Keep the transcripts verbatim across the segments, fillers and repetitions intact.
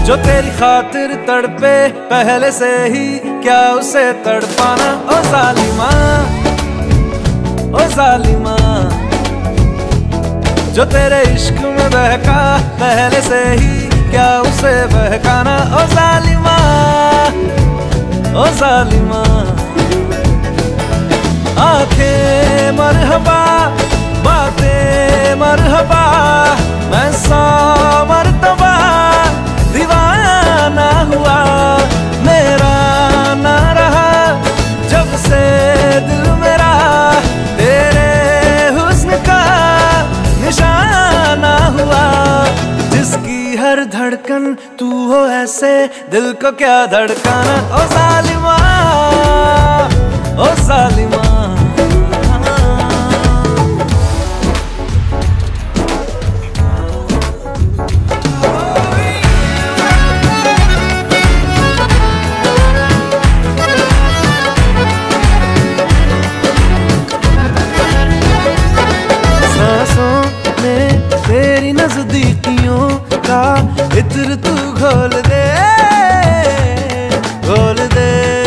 जो तेरी खातिर तड़पे पहले से ही, क्या उसे तड़पाना। ओ जालिमा, ओ जालिमा, जो तेरे इश्क में बहका पहले से ही, क्या उसे बहकाना। ओ जालिमा, ओ जालिमा, आंखें मरहबा, बातें मरहबा, मैं सौ मर्तबा दीवाना हुआ, मेरा ना रहा जब से दिल मेरा तेरे हुस्न का निशाना हुआ। जिसकी हर धड़कन तू हो ऐसे, दिल को क्या धड़काना। ओ जालिमा, ओ जालिमा, तेरी नजदीकियों का इत्र तू घोल दे, घोल दे।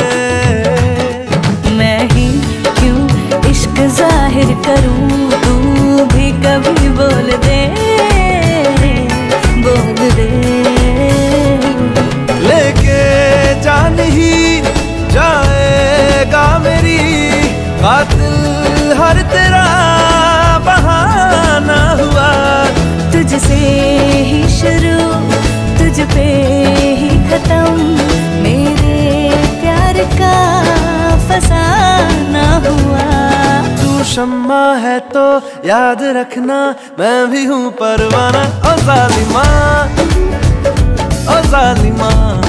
मैं ही क्यों इश्क जाहिर करूं, तू भी कभी बोल दे, बोल दे। लेके जान ही जाएगा मेरी, कातिल हर तेरा बहाना हुआ। तुझसे ही शुरू, तुझ पे ही खत्म, मेरे प्यार का फसाना हुआ। तू शम्मा है तो याद रखना, मैं भी हूँ परवाना। ओ जालिमा, ओ जालिमा।